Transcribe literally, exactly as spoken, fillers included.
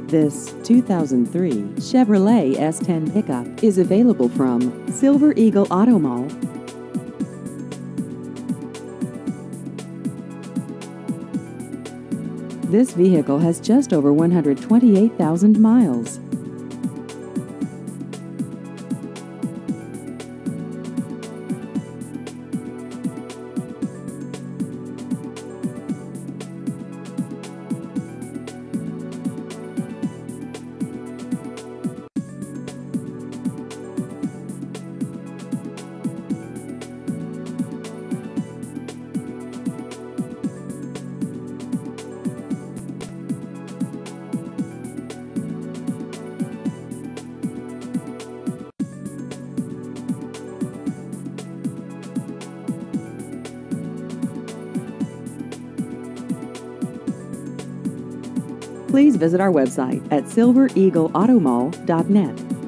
This two thousand three Chevrolet S ten pickup is available from Silver Eagle Auto Mall. This vehicle has just over one hundred twenty-eight thousand miles. Please visit our website at silver eagle auto mall dot net.